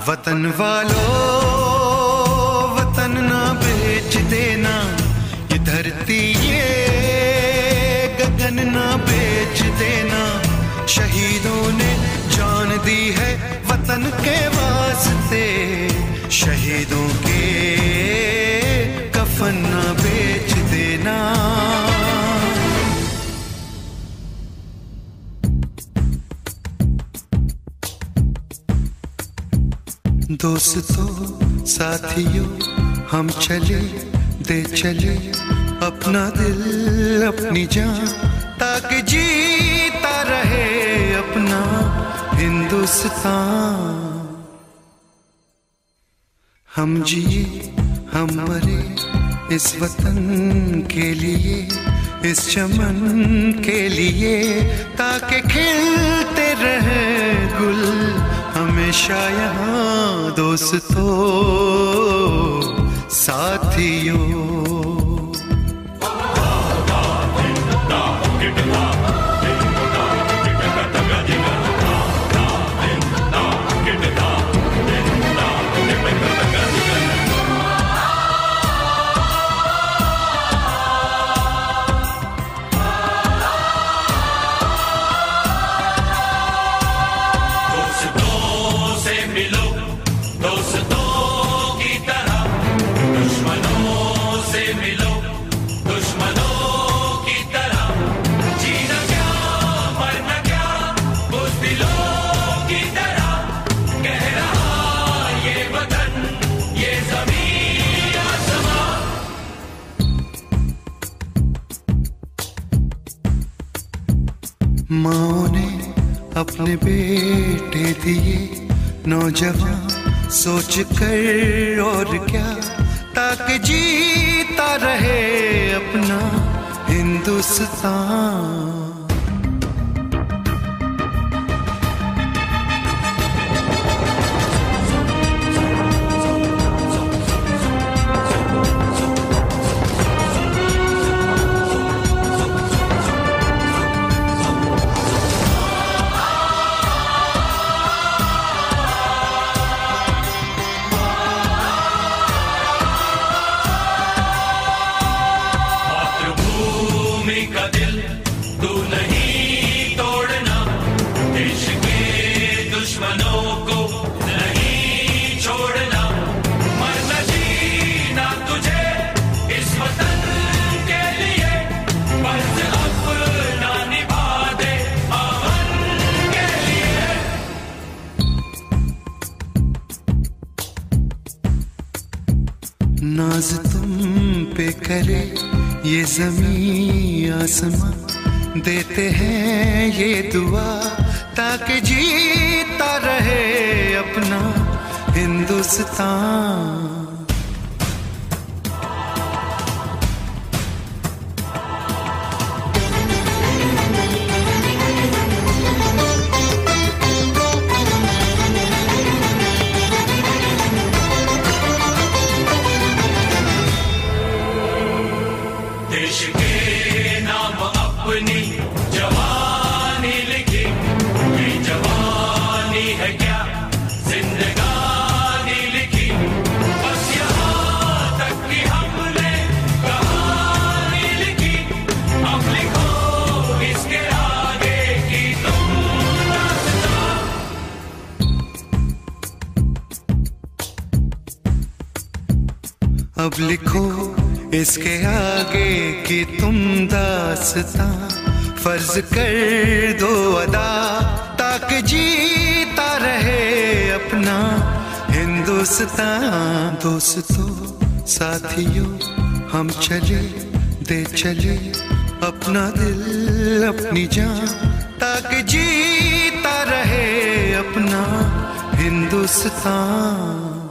वतन वालों वतन ना बेच देना, ये धरती ये गगन ना बेच देना। शहीदों ने जान दी है वतन के वास्ते, शहीदों के कफन ना बेच देना। दोस्तों साथियों हम चले दे चले अपना दिल अपनी जान, ताकि जीता रहे अपना हिंदुस्तान। हम जिए हम मरे इस वतन के लिए, इस चमन के लिए, ताकि खिलते रहे गुल हमेशा यहाँ। दोस्तों साथियों माँ ने अपने बेटे दिए नौजवान सोच कर और क्या, ताकि जीता रहे अपना हिंदुस्तान। का दिल तू नहीं तोड़ना, देश के दुश्मनों को नहीं छोड़ना। मरना जीना तुझे इस वतन के लिए, फर्ज अपना निभा दे अमन के लिए। नाज तुम पे करे ये ज़मीं आसमां, देते हैं ये दुआ, ताकि जीता रहे अपना हिंदुस्तान। देश के नाम अपनी जवानी लिखी, ये जवानी है क्या जिंदगानी लिखी। बस यहाँ तक कि हमने कहानी लिखी, अब लिखो इसके आगे की तुम दास्तां। अब लिखो इसके आगे की तुम दास्तां, फर्ज कर दो अदा, ताकि जीता रहे अपना हिंदुस्तान। दोस्तों साथियों हम चले दे चले अपना दिल अपनी जान, ताकि जीता रहे अपना हिंदुस्तान।